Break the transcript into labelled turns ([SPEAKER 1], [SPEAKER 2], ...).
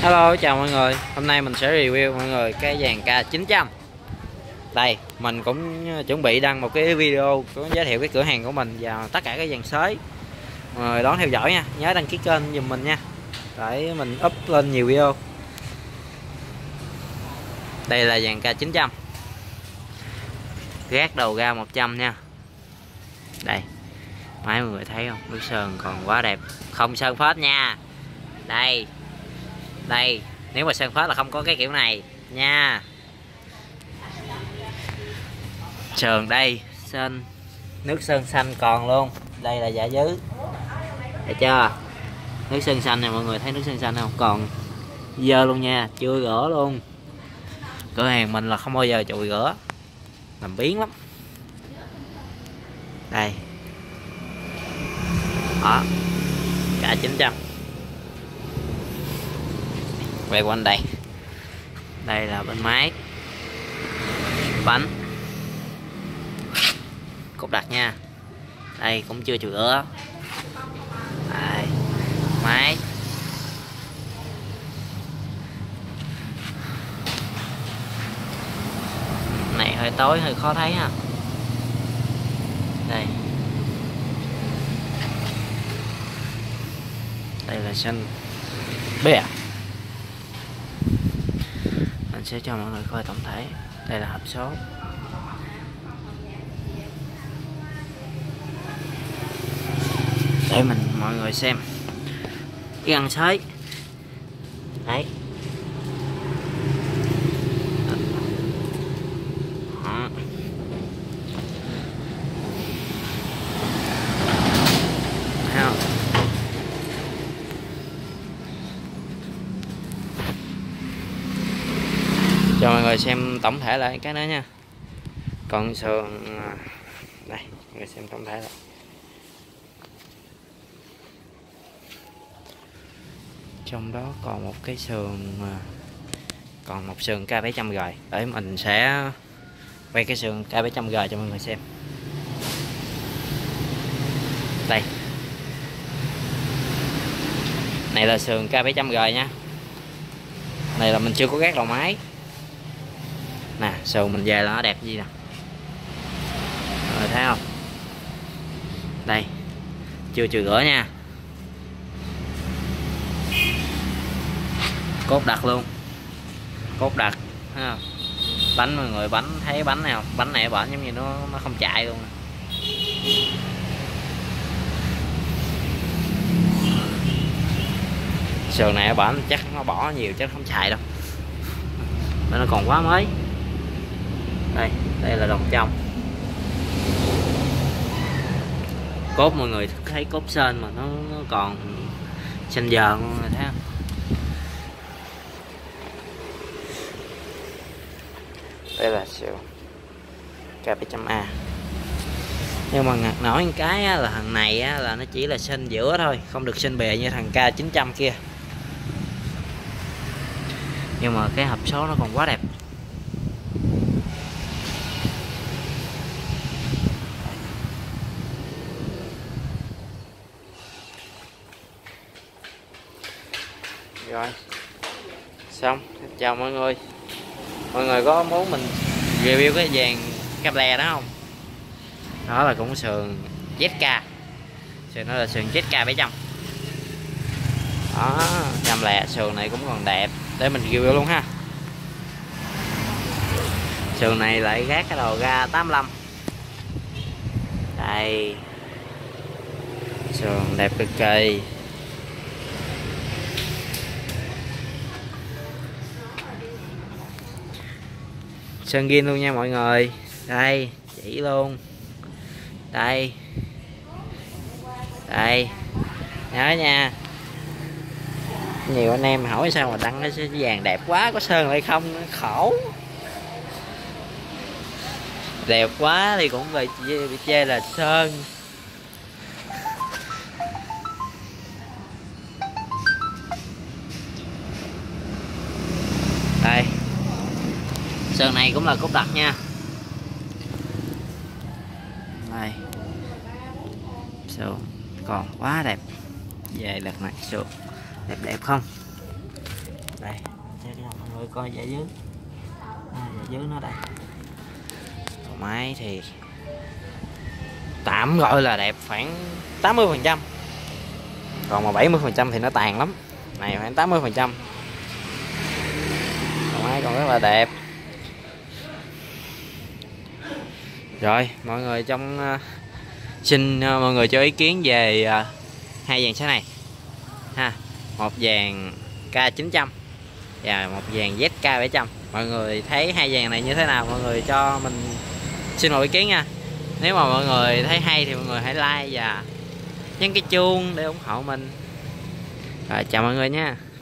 [SPEAKER 1] Hello, chào mọi người. Hôm nay mình sẽ review mọi người cái dàn K900. Đây, mình cũng chuẩn bị đăng một cái video có giới thiệu cái cửa hàng của mình và tất cả các dàn sới. Mọi người đón theo dõi nha, nhớ đăng ký kênh giùm mình nha, để mình up lên nhiều video. Đây là dàn K900, gác đầu ra 100 nha. Đây, máy mọi người thấy không? Nước sơn còn quá đẹp, không sơn phết nha. Đây, nếu mà sơn phết là không có cái kiểu này nha. Sườn đây, sơn nước sơn xanh còn luôn. Đây là dạ dứ, thấy chưa? Nước sơn xanh này, mọi người thấy nước sơn xanh không? Còn dơ luôn nha, chưa rửa luôn. Cửa hàng mình là không bao giờ chùi rửa, làm biến lắm. Đây đó, K900 về quanh đây. Đây là bên máy, bánh, cục đặt nha. Đây cũng chưa chùi rửa. Đây, máy, này hơi tối hơi khó thấy ha. Đây là xanh bè. Mình sẽ cho mọi người coi tổng thể. Đây là hộp số. Để mọi người xem cái găng sới. Đấy. Đó. Thấy không? Cho mọi người xem tổng thể lại cái nữa nha. Còn sườn đây, mọi người xem tổng thể lại. Trong đó còn một cái sườn, còn một sườn K700 rồi. Để mình sẽ quay cái sườn K700 rồi cho mọi người xem. Đây, này là sườn K700 rồi nha. Này là mình chưa có gác đầu máy nè, sườn mình về là nó đẹp gì nè, rồi thấy không? Đây, chưa chùi rửa nha. Cốt đặt luôn, cốt đặt, thấy không? Bánh mọi người, bánh thấy bánh này không? Bánh này bển giống như nó không chạy luôn nè. Sườn này bển chắc nó bỏ nhiều chắc không chạy đâu, nó còn quá mới. Đây là đồng trong. Cốt mọi người thấy cốt sên mà nó còn xanh dờn luôn rồi, thấy không? Đây là sườn K700A. Nhưng mà ngặt nổi cái là thằng này là nó chỉ là sên giữa thôi, không được sên bề như thằng K900 kia. Nhưng mà cái hộp số nó còn quá đẹp. Rồi xong, chào mọi người. Mọi người có muốn mình review cái dàn cable đó không? Đó là cũng sườn ZK, sườn đó là sườn ZK 700 đó. Cable sườn này cũng còn đẹp, để mình review luôn ha. Sườn này lại gác cái đầu ra 85. Đây, sườn đẹp cực kỳ. Sơn ghiên luôn nha mọi người. Đây, chỉ luôn. Đây, nhớ nha. Nhiều anh em hỏi sao mà đăng cái vàng đẹp quá, có sơn lại không, khổ. Đẹp quá thì cũng bị chê là sơn. Đây, sườn này cũng là cốt đặt nha. Đây, sườn còn quá đẹp. Về đợt này sườn đẹp đẹp không. Đây cho mọi người coi dạ dưới, dạ dưới nó đây. Đầu máy thì tạm gọi là đẹp khoảng 80%, còn mà 70% thì nó tàn lắm. Này khoảng 80%. Đầu máy còn rất là đẹp. Rồi mọi người xin mọi người cho ý kiến về hai dàn xe này ha, một dàn K900 và một dàn ZK700. Mọi người thấy hai dàn này như thế nào, mọi người cho mình xin một ý kiến nha. Nếu mà mọi người thấy hay thì mọi người hãy like và nhấn cái chuông để ủng hộ mình. Rồi chào mọi người nha.